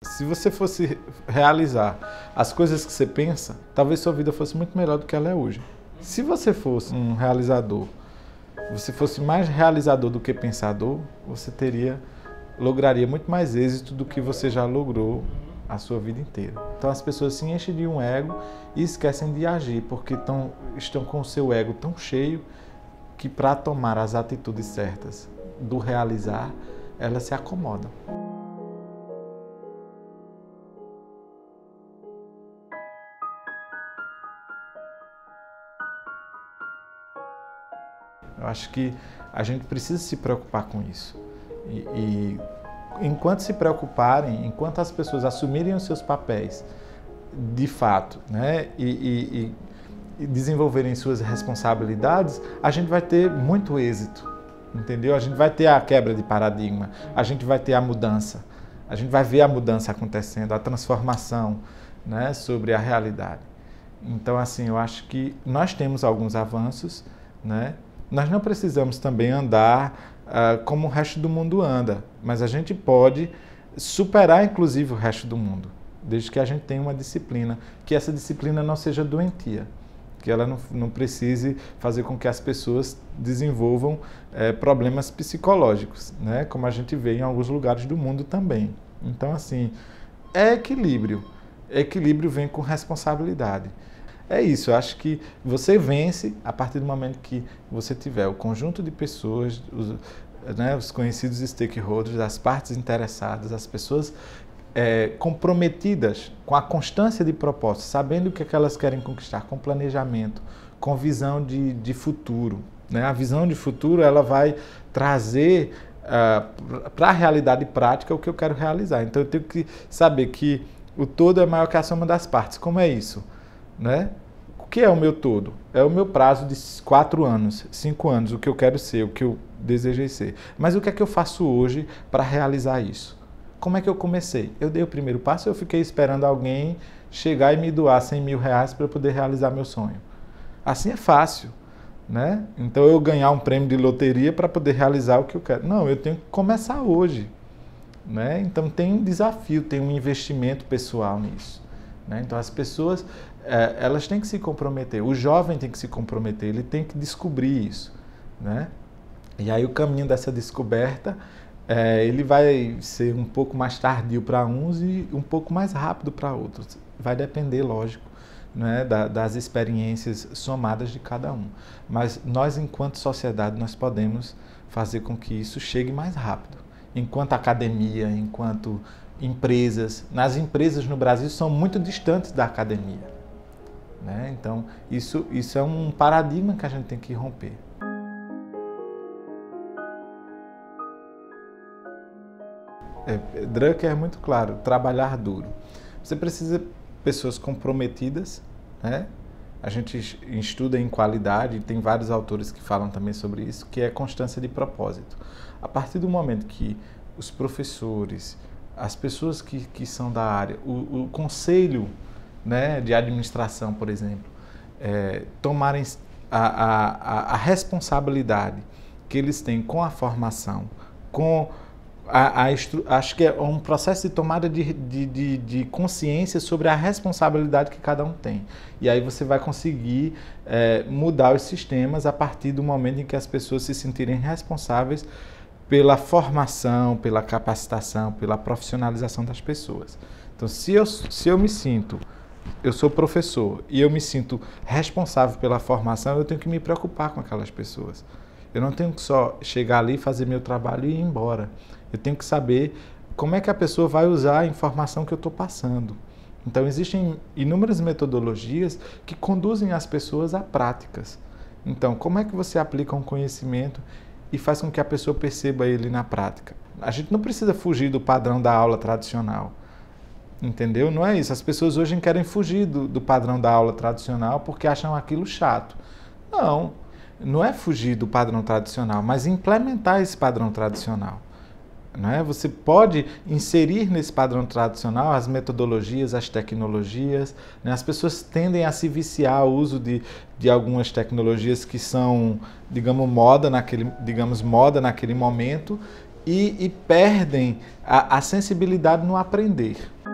Se você fosse realizar as coisas que você pensa, talvez sua vida fosse muito melhor do que ela é hoje. Se você fosse um realizador, você fosse mais realizador do que pensador, você lograria muito mais êxito do que você já logrou a sua vida inteira. Então as pessoas se enchem de um ego e esquecem de agir, porque estão com o seu ego tão cheio que para tomar as atitudes certas do realizar, elas se acomodam. Eu acho que a gente precisa se preocupar com isso. E enquanto se preocuparem, enquanto as pessoas assumirem os seus papéis de fato, né, e desenvolverem suas responsabilidades, a gente vai ter muito êxito, entendeu? A gente vai ter a quebra de paradigma, a gente vai ter a mudança, a gente vai ver a mudança acontecendo, a transformação, né, sobre a realidade. Então, assim, eu acho que nós temos alguns avanços, né? Nós não precisamos também andar como o resto do mundo anda, mas a gente pode superar, inclusive, o resto do mundo, desde que a gente tenha uma disciplina, que essa disciplina não seja doentia, que ela não precise fazer com que as pessoas desenvolvam problemas psicológicos, né? Como a gente vê em alguns lugares do mundo também. Então, assim, é equilíbrio. Equilíbrio vem com responsabilidade. É isso, eu acho que você vence a partir do momento que você tiver o conjunto de pessoas, os conhecidos stakeholders, as partes interessadas, as pessoas comprometidas com a constância de propósito, sabendo o que é que elas querem conquistar, com planejamento, com visão de futuro, né? A visão de futuro ela vai trazer para a realidade prática o que eu quero realizar. Então eu tenho que saber que o todo é maior que a soma das partes. Como é isso? Né? O que é o meu todo? É o meu prazo de 4 anos, 5 anos, o que eu quero ser, o que eu desejei ser. Mas o que é que eu faço hoje para realizar isso? Como é que eu comecei? Eu dei o primeiro passo, eu fiquei esperando alguém chegar e me doar 100 mil reais para eu poder realizar meu sonho. Assim é fácil, né? Então eu ganhar um prêmio de loteria para poder realizar o que eu quero. Não, eu tenho que começar hoje, né? Então tem um desafio, tem um investimento pessoal nisso, né? Então as pessoas elas têm que se comprometer, o jovem tem que se comprometer, ele tem que descobrir isso, né? E aí o caminho dessa descoberta, ele vai ser um pouco mais tardio para uns e um pouco mais rápido para outros. Vai depender, lógico, né, das experiências somadas de cada um. Mas nós, enquanto sociedade, nós podemos fazer com que isso chegue mais rápido. Enquanto academia, enquanto empresas, nas empresas no Brasil são muito distantes da academia, né? Então, isso é um paradigma que a gente tem que romper. Drucker é muito claro, trabalhar duro. Você precisa de pessoas comprometidas, né? A gente estuda em qualidade, tem vários autores que falam também sobre isso, que é constância de propósito. A partir do momento que os professores, as pessoas que são da área, o conselho, né, de administração, por exemplo, tomarem a responsabilidade que eles têm com a formação, com acho que é um processo de tomada de consciência sobre a responsabilidade que cada um tem. E aí você vai conseguir mudar os sistemas a partir do momento em que as pessoas se sentirem responsáveis pela formação, pela capacitação, pela profissionalização das pessoas. Então, se eu sou professor e eu me sinto responsável pela formação, eu tenho que me preocupar com aquelas pessoas. Eu não tenho que só chegar ali, fazer meu trabalho e ir embora. Eu tenho que saber como é que a pessoa vai usar a informação que eu estou passando. Então, existem inúmeras metodologias que conduzem as pessoas a práticas. Então, como é que você aplica um conhecimento e faz com que a pessoa perceba ele na prática? A gente não precisa fugir do padrão da aula tradicional. Entendeu? Não é isso. As pessoas hoje querem fugir do padrão da aula tradicional porque acham aquilo chato. Não é fugir do padrão tradicional, mas implementar esse padrão tradicional. Não é? Você pode inserir nesse padrão tradicional as metodologias, as tecnologias, né? As pessoas tendem a se viciar ao uso de algumas tecnologias que são, digamos, moda naquele momento e perdem a sensibilidade no aprender.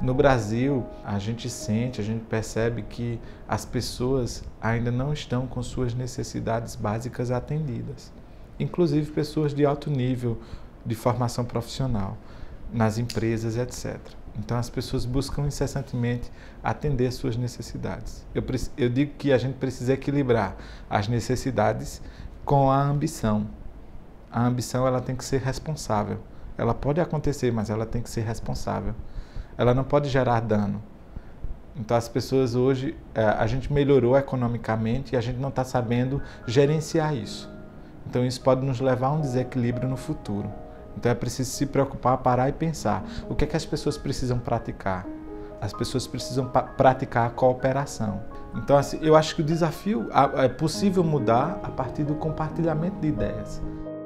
No Brasil, a gente percebe que as pessoas ainda não estão com suas necessidades básicas atendidas, inclusive pessoas de alto nível de formação profissional, nas empresas, etc. Então, as pessoas buscam incessantemente atender suas necessidades. Eu digo que a gente precisa equilibrar as necessidades com a ambição. A ambição, ela tem que ser responsável. Ela pode acontecer, mas ela tem que ser responsável. Ela não pode gerar dano. Então, as pessoas hoje, a gente melhorou economicamente e a gente não está sabendo gerenciar isso. Então, isso pode nos levar a um desequilíbrio no futuro. Então, é preciso se preocupar, parar e pensar. O que é que as pessoas precisam praticar? As pessoas precisam praticar a cooperação. Então, assim, eu acho que o desafio é possível mudar a partir do compartilhamento de ideias.